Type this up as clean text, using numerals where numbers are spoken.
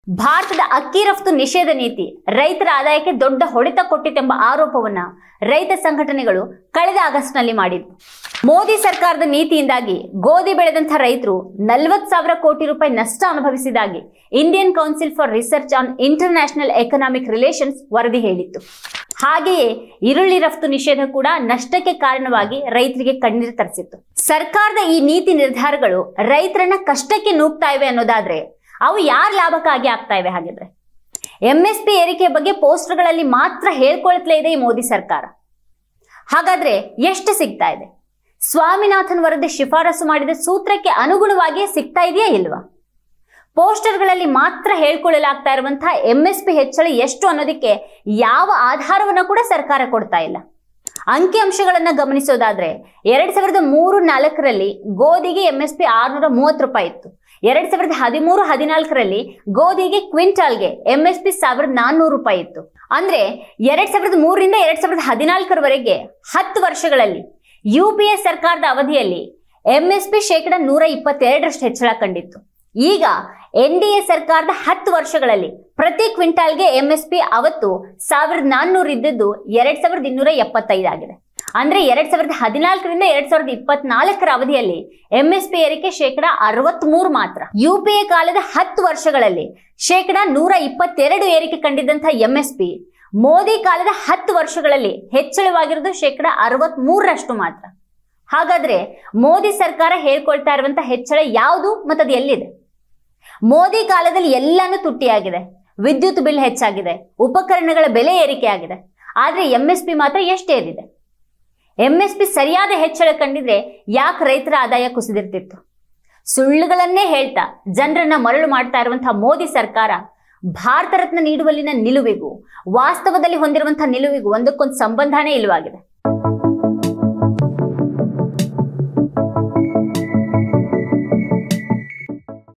ಭಾರತದ ಅಕ್ಕಿ ರಫ್ತು ನಿಷೇಧ ನೀತಿ ರೈತರ ಆದಾಯಕ್ಕೆ ದೊಡ್ಡ ಹೊಡೆತ ಕೊಟ್ಟಿತೆಂಬ ಆರೋಪವನ್ನ ರೈತ ಸಂಘಟನೆಗಳು ಕಳೆದ ಆಗಸ್ಟ್ನಲ್ಲಿ ಮಾಡಿದ್ವು. ಮೋದಿ ಸರ್ಕಾರದ ನೀತಿಯಿಂದಾಗಿ ಗೋಧಿ ಬೆಳೆದಂತಹ ರೈತರು 40,000 ಕೋಟಿ ರೂಪಾಯಿ ನಷ್ಟ ಅನುಭವಿಸಿದಾಗಿ Indian council for research on international economic relations ವರದಿ ಹೇಳಿತ್ತು. ಹಾಗೆಯೇ ಈರುಳ್ಳಿ ರಫ್ತು ನಿಷೇಧ ಕೂಡ ನಷ್ಟಕ್ಕೆ ಕಾರಣವಾಗಿ ರೈತರಿಗೆ ಕಣ್ಣೀರು ತರಿಸಿತ್ತು. ಸರ್ಕಾರದ ಈ ನೀತಿ ನಿರ್ಧಾರಗಳು ರೈತರನ್ನ ಕಷ್ಟಕ್ಕೆ ನೂಗ್ತಾ ಇವೆ ಅನ್ನೋದಾದ್ರೆ ಅವು ಯಾರ ಲಾಭಕ್ಕಾಗಿ ಆಗ್ತಾ ಇವೆ? ಹಾಗಿದ್ರೆ MSP ಏರಿಕೆ ಬಗ್ಗೆ ಪೋಸ್ಟರ್ಗಳಲ್ಲಿ ಮಾತ್ರ ಹೇಳ್ಕೊಳ್ತಲೇ ಇದೆ ಈ ಮೋದಿ ಸರ್ಕಾರ. ಹಾಗಾದ್ರೆ ಎಷ್ಟು ಸಿಗ್ತಾ ಇದೆ? ಸ್ವಾಮಿನಾಥನ್ ವರದಿ ಶಿಫಾರಸು ಮಾಡಿದ ಸೂತ್ರಕ್ಕೆ ಅನುಗುಣವಾಗಿ ಸಿಗ್ತಾ ಇದೆಯಾ ಇಲ್ವಾ? ಪೋಸ್ಟರ್ಗಳಲ್ಲಿ ಮಾತ್ರ ಹೇಳ್ಕೊಳ್ಳಲಾಗ್ತಾ ಇರುವಂತಹ MSP ಹೆಚ್ಚಳ ಎಷ್ಟು ಅನ್ನೋದಕ್ಕೆ ಯಾವ ಆಧಾರವನ್ನ ಕೂಡ ಸರ್ಕಾರ ಕೊಡ್ತಾ ಇಲ್ಲ. ಅಂಕಿಅಂಶಗಳನ್ನ ಗಮನಿಸೋದಾದ್ರೆ 2003-04ರಲ್ಲಿ ಗೋಧಿಗೆ MSP 630 ರೂಪಾಯಿ ಇತ್ತು. 2013-14ರಲ್ಲಿ ಗೋಧಿಗೆ ಕ್ವಿಂಟಾಲ್ಗೆ MSP 1400 ರೂಪಾಯಿ ಇತ್ತು. ಅಂದ್ರೆ 2003ರಿಂದ 2014ರವರೆಗೆ 10 ವರ್ಷಗಳಲ್ಲಿ UPA ಸರ್ಕಾರದ ಅವಧಿಯಲ್ಲಿ MSP 122% ಹೆಚ್ಚಳ ಕಂಡಿತ್ತು. ಈಗ NDA ಸರ್ಕಾರದ 10 ವರ್ಷಗಳಲ್ಲಿ ಪ್ರತಿ ಕ್ವಿಂಟಾಲ್ಗೆ MSP ಅವತ್ತು 1400 ಇದ್ದದ್ದು 2275 ಆಗಿದೆ. ಅಂದ್ರೆ 2014ರಿಂದ 2024ರ ಅವಧಿಯಲ್ಲಿ MSP ಏರಿಕೆ 63% ಮಾತ್ರ. UPA ಕಾಲದ 10 ವರ್ಷಗಳಲ್ಲಿ 122% ಏರಿಕೆ ಕಂಡಿದ್ದಂತಹ MSP ಮೋದಿ ಕಾಲದ 10 ವರ್ಷಗಳಲ್ಲಿ ಹೆಚ್ಚಳವಾಗಿರೋದು 63% ಮಾತ್ರ. ಹಾಗಾದ್ರೆ ಮೋದಿ ಸರ್ಕಾರ ಹೇಳ್ಕೊಳ್ತಾ ಇರುವಂತಹ ಹೆಚ್ಚಳ ಯಾವುದು ಮತ್ತು ಅದು ಎಲ್ಲಿದೆ? ಮೋದಿ ಕಾಲದಲ್ಲಿ ಎಲ್ಲಾನು ತುಟ್ಟಿಯಾಗಿದೆ. ವಿದ್ಯುತ್ ಬಿಲ್ ಹೆಚ್ಚಾಗಿದೆ, ಉಪಕರಣಗಳ ಬೆಲೆ ಏರಿಕೆ ಆಗಿದೆ. ಆದ್ರೆ MSP ಮಾತ್ರ ಎಷ್ಟೇರಿದೆ? MSP ಸರಿಯಾದ ಹೆಚ್ಚಳ ಕಂಡಿದ್ರೆ ಯಾಕೆ ರೈತರ ಆದಾಯ ಕುಸಿದಿರ್ತಿತ್ತು? ಸುಳ್ಳುಗಳನ್ನೇ ಹೇಳ್ತಾ ಜನರನ್ನ ಮರಳು ಮಾಡ್ತಾ ಇರುವಂತಹ ಮೋದಿ ಸರ್ಕಾರ ಭಾರತ ರತ್ನ ನೀಡುವಲ್ಲಿನ ನಿಲುವಿಗೂ ವಾಸ್ತವದಲ್ಲಿ ಹೊಂದಿರುವಂತಹ ನಿಲುವಿಗೂ ಒಂದಕ್ಕೊಂದು ಸಂಬಂಧನೇ ಇಲ್ಲವಾಗಿದೆ.